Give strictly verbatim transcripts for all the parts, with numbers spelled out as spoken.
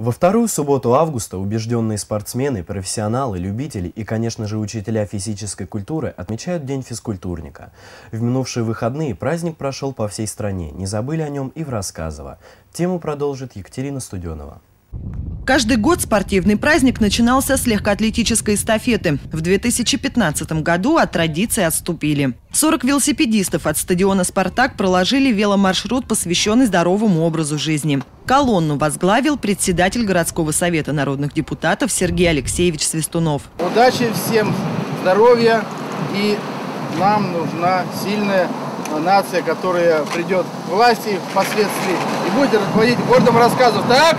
Во вторую субботу августа убежденные спортсмены, профессионалы, любители и, конечно же, учителя физической культуры отмечают День физкультурника. В минувшие выходные праздник прошел по всей стране. Не забыли о нем и в Рассказово. Тему продолжит Екатерина Студенова. Каждый год спортивный праздник начинался с легкоатлетической эстафеты. В две тысячи пятнадцатом году от традиции отступили. сорок велосипедистов от стадиона «Спартак» проложили веломаршрут, посвященный здоровому образу жизни. Колонну возглавил председатель городского совета народных депутатов Сергей Алексеевич Свистунов. Удачи всем, здоровья, и нам нужна сильная нация, которая придет к власти впоследствии и будет руководить городом Рассказов. Так?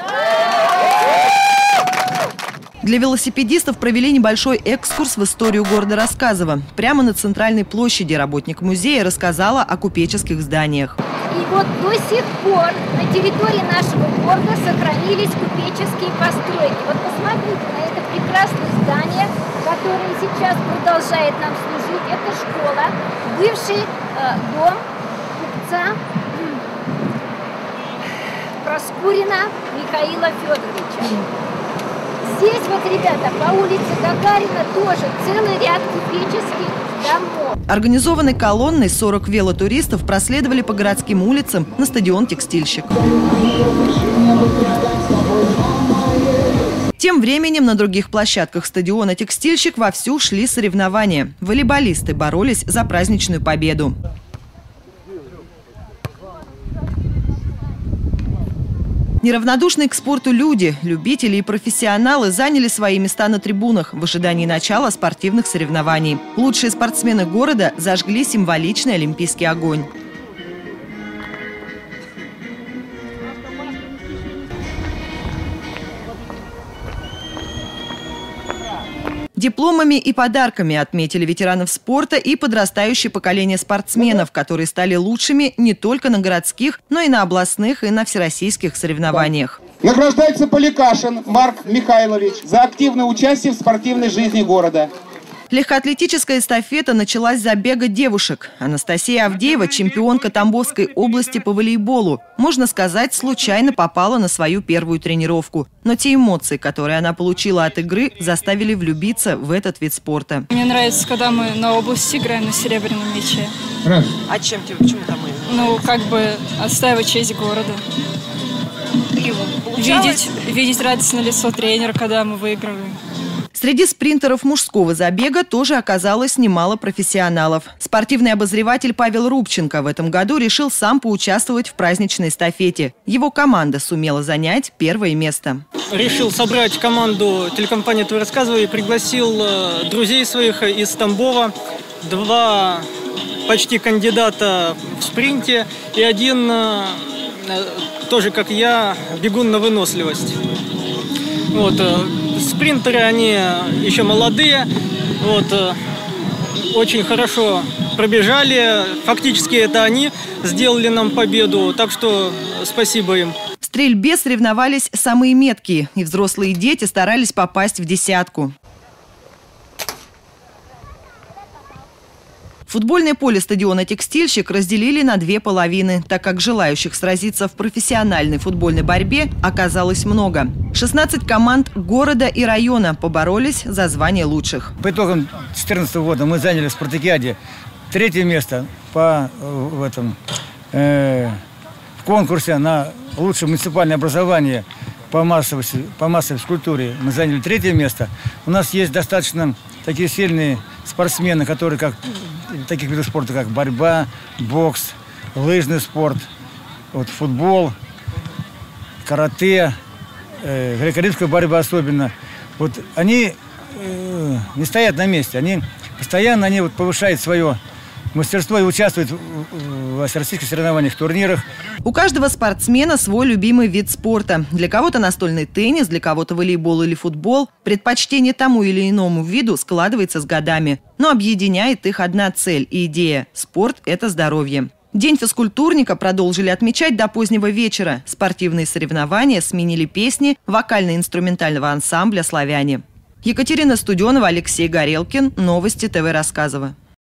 Для велосипедистов провели небольшой экскурс в историю города Рассказово. Прямо на центральной площади работник музея рассказала о купеческих зданиях. И вот до сих пор на территории нашего города сохранились купеческие постройки. Вот посмотрите на это прекрасное здание, которое сейчас продолжает нам служить. Это школа, бывший э, дом купца Проскурина Михаила Федоровича. Здесь вот, ребята, по улице Гагарина тоже целый ряд купеческих домов. Организованной колонной сорок велотуристов проследовали по городским улицам на стадион «Текстильщик». Тем временем на других площадках стадиона «Текстильщик» вовсю шли соревнования. Волейболисты боролись за праздничную победу. Неравнодушные к спорту люди, любители и профессионалы заняли свои места на трибунах в ожидании начала спортивных соревнований. Лучшие спортсмены города зажгли символичный олимпийский огонь. Дипломами и подарками отметили ветеранов спорта и подрастающее поколение спортсменов, которые стали лучшими не только на городских, но и на областных и на всероссийских соревнованиях. Награждается Поликашин Марк Михайлович за активное участие в спортивной жизни города. Легкоатлетическая эстафета началась с забега девушек. Анастасия Авдеева, чемпионка Тамбовской области по волейболу, можно сказать, случайно попала на свою первую тренировку. Но те эмоции, которые она получила от игры, заставили влюбиться в этот вид спорта. Мне нравится, когда мы на области играем на серебряном мяче. А чем тебе, почему там мы? Ну, как бы отстаивать честь города. Видеть, видеть радостное лицо тренера, когда мы выигрываем. Среди спринтеров мужского забега тоже оказалось немало профессионалов. Спортивный обозреватель Павел Рубченко в этом году решил сам поучаствовать в праздничной эстафете. Его команда сумела занять первое место. Решил собрать команду телекомпании «Твой Рассказово» и пригласил друзей своих из Тамбова. Два почти кандидата в спринте и один, тоже как я, бегун на выносливость. Вот, спринтеры, они еще молодые, вот, очень хорошо пробежали. Фактически это они сделали нам победу, так что спасибо им. В стрельбе соревновались самые меткие, и взрослые дети старались попасть в десятку. Футбольное поле стадиона «Текстильщик» разделили на две половины, так как желающих сразиться в профессиональной футбольной борьбе оказалось много. шестнадцать команд города и района поборолись за звание лучших. По итогам две тысячи четырнадцатого года мы заняли в спартакиаде третье место по, в, этом, э, в конкурсе на лучшее муниципальное образование по массовой, по массовой физкультуре. Мы заняли третье место. У нас есть достаточно такие сильные спортсмены, которые как таких видов спорта, как борьба, бокс, лыжный спорт, вот, футбол, карате, э, греко-римская борьба особенно. Вот они э, не стоят на месте, они постоянно они, вот, повышают свое мастерство и участвуют в, в всероссийских соревнованиях, турнирах. У каждого спортсмена свой любимый вид спорта. Для кого-то настольный теннис, для кого-то волейбол или футбол. Предпочтение тому или иному виду складывается с годами. Но объединяет их одна цель и идея – спорт – это здоровье. День физкультурника продолжили отмечать до позднего вечера. Спортивные соревнования сменили песни вокально-инструментального ансамбля «Славяне». Екатерина Студенова, Алексей Горелкин. Новости ТВ Рассказово.